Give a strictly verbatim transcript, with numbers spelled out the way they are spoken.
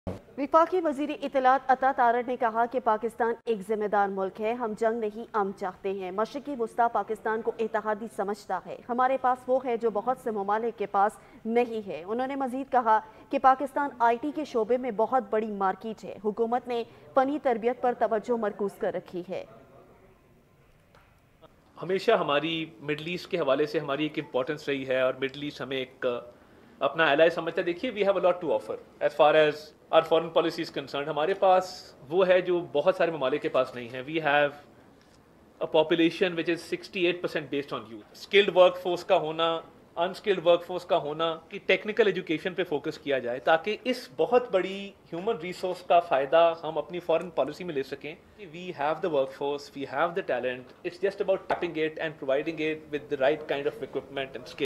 विफाकी वज़ीर इत्तलात अता तारड़ ने कहा कि पाकिस्तान एक जिम्मेदार मुल्क है। हम जंग नहीं अमन चाहते हैं। मशरकी वस्ता पाकिस्तान को इत्तेहादी समझता है। हमारे पास वो है जो बहुत से ममालिक के पास नहीं है। उन्होंने मजीद कहा कि पाकिस्तान आई टी के शोबे में बहुत बड़ी मार्केट है। हुकूमत ने फनी तरबियत पर तवज्जो मरकूज कर रखी है। हमेशा हमारी मिडल ईस्ट के हवाले से हमारी एक इम्पोर्टेंस रही है और मिडल ईस्ट हमें एक अपना एलाई समझता है। देखिए, we have a lot to offer as far as our foreign policy is concern. हमारे पास वो है जो बहुत सारे ममालिक के पास नहीं है। We have a population which is sixty eight percent based on youth. Skilled work force का होना, अनस्किल्ड वर्क फोर्स का होना, कि टेक्निकल एजुकेशन पे फोकस किया जाए ताकि इस बहुत बड़ी ह्यूमन रिसोर्स का फ़ायदा हम अपनी फॉरेन पॉलिसी में ले सकें। We have the work force, we have the talent, it's just about tapping it and providing it with the right kind of equipment and skill.